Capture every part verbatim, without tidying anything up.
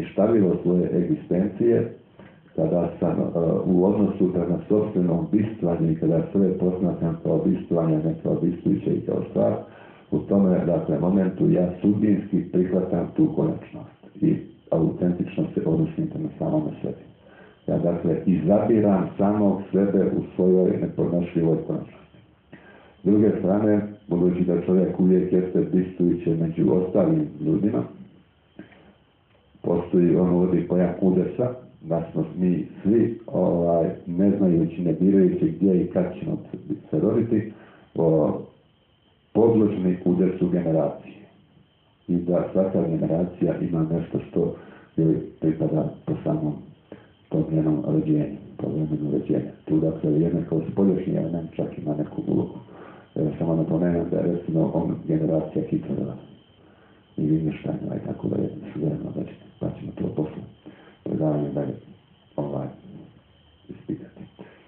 ništavilo svoje egzistencije, kada sam uh, u odnosu prema sobstvenom bistvanju i kada sve posmatram kao bistvanje, ne kao bistvujuće i kao stvar, u tome, dakle, momentu ja sudbinski prihvatam tu konačnost i autentično se odnosim prema samome sebi. Ja, dakle, izabiram samog sebe u svojoj nepodnošljivoj konačnosti. S druge strane, budući da čovjek uvijek jeste bistvujuće među ostalim ljudima, postoji, on uvodi pojam udesa, da smo mi svi, ovaj, ne znajući, ne birajući gdje i kad ćemo se roditi, o, podložni udesu generacije. I da svaka generacija ima nešto što joj pripada po samom tom njenom rođenju, po vremenu rođenja. Tu, dakle, jedan kao spolješnji element čak ima neku ulogu. Evo, samo napomenem da je, recimo, on generacija Hitlerova i Wittgensteina i tako da je suvereno da će, pa ćemo to posle predavanje dalje ovaj, ispitati.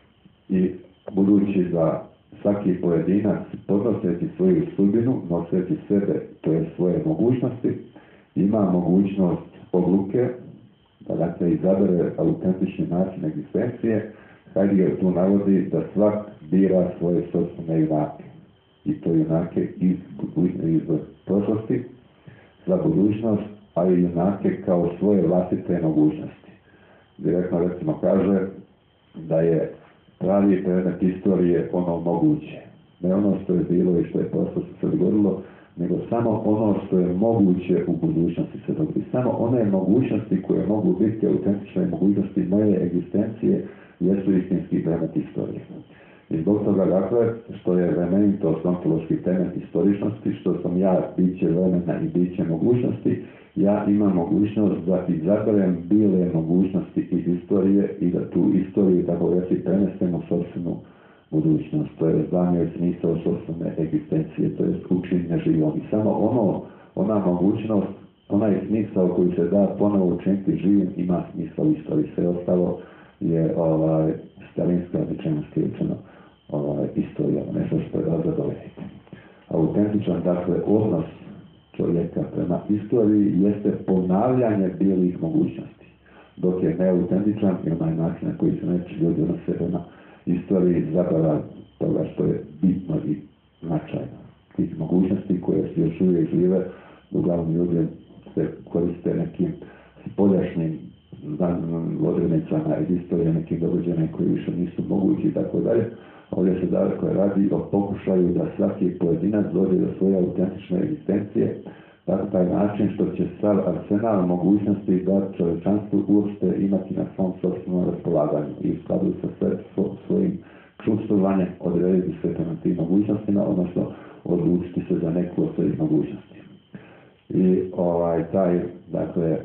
I budući da svaki pojedinac, podnoseći svoju sudbinu, noseći sebe, to je svoje mogućnosti, ima mogućnost odluke, da, dakle, izabere autentični način egzistencije. Heidegger tu navodi da svak bira svoje sopstvene junake. I to junake iz, iz prošlosti za budućnost, a i junake kao svoje vlastite mogućnosti. Direktno, recimo, kaže da je pravi predmet istorije ono moguće. Ne ono što je bilo i što je prošlo se dogodilo, nego samo ono što je moguće u budućnosti se dogodi. Samo one mogućnosti koje mogu biti autentične mogućnosti moje egzistencije jesu istinski predmet istorije. I zbog toga, dakle, što je vremenito ontološki temelj istoričnosti, što sam ja biće vremena i biće mogućnosti, ja imam mogućnost da izaberem bile mogućnosti iz istorije i da tu istoriju, tako reći, prenesem u sopstvenu budućnost. To je znanje i smisao sopstvene egzistencije, to je učinjenje živom. I samo ono, ona mogućnost, onaj smisao koji se da ponovo učiniti živim ima smisao istorije. Sve ostalo je ovaj, starinska običajnost rečeno ovaj, istorija, nešto što je razzadovoljiti. Autentičan, dakle, odnos čovjeka prema istoriji jeste ponavljanje bilih mogućnosti, dok je neautentičan i onaj način na koji se neći ljudi odnose prema istoriji zapravo toga što je bitno i značajno. Tih mogućnosti koje se još uvijek žive, uglavnom ljudi se koriste nekim spoljašnjim odrednicama iz istorije, nekim događajima koji više nisu mogući i tako dalje. Ovdje se dakle radi o pokušaju da svaki pojedinac dođe do svoje autentične egzistencije, tako taj način što će sav arsenal mogućnosti da čovječanstvo uopšte imati na svom sobstvenom raspolaganju i u skladu sa sve, svo, svojim čustvovanjem odrediti se prema tim mogućnostima, odnosno odlučiti se za neku od svojih mogućnosti. I ovaj, taj, dakle,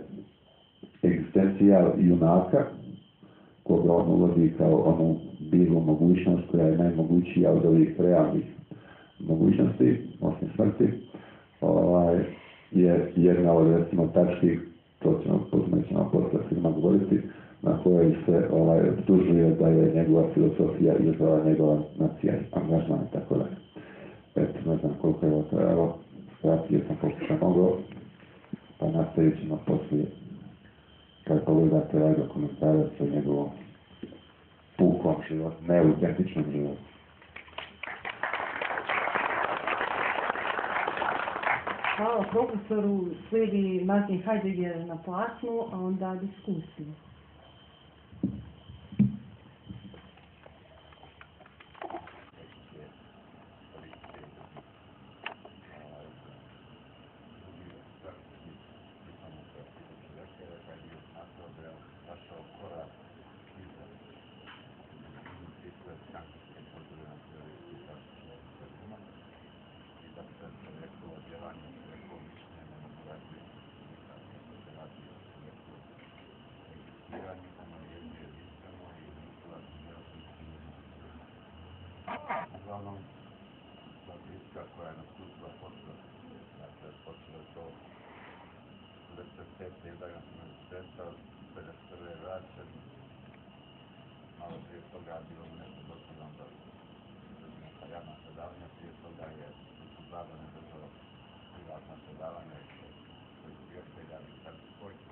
egzistencija junaka, koga on uvodi kao onu bilu mogućnost koja je najmogućija od ovih realnih mogućnosti, osim smrti, ovaj, je jedna od, recimo, tački, to ćemo poznaćemo posle svima govoriti, na kojoj se ovaj, optužuje da je njegova filosofija izazvala njegova nacija, angažman i tako dalje. Eto, ne znam koliko je ovo trajalo, skratio sam koliko sam mogao, pa nastavit ćemo poslije kad pogledate ovaj dokumentarac o njegovom pukom životu, neautentičnom životu. Hvala profesoru, slijedi Martin Heidegger na platnu, a onda diskusiju. Uglavnom, statistika koja je nastupila posle, dakle, počela to četrdeset pete izdanja univerziteta, pedeset prve je vraćen, malo prije toga bilo mi nešto dosadno da neka javna predavanja, prije toga je su zabrane država privatna predavanja i koji su još peljali i sad spojiti.